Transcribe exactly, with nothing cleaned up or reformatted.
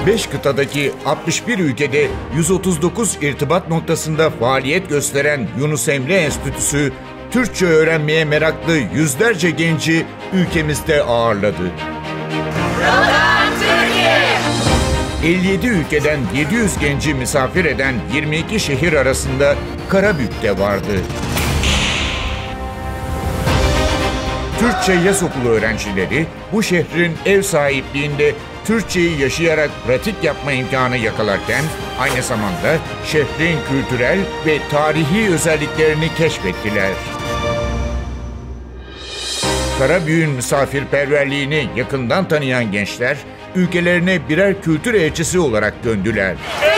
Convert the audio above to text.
beş kıtadaki altmış bir ülkede yüz otuz dokuz irtibat noktasında faaliyet gösteren Yunus Emre Enstitüsü, Türkçe öğrenmeye meraklı yüzlerce genci ülkemizde ağırladı. elli yedi ülkeden yedi yüz genci misafir eden yirmi iki şehir arasında Karabük de vardı. Türkçe yaz okulu öğrencileri bu şehrin ev sahipliğinde Türkçeyi yaşayarak pratik yapma imkanı yakalarken aynı zamanda şehrin kültürel ve tarihi özelliklerini keşfettiler. Karabük'ün misafirperverliğini yakından tanıyan gençler ülkelerine birer kültür elçisi olarak döndüler.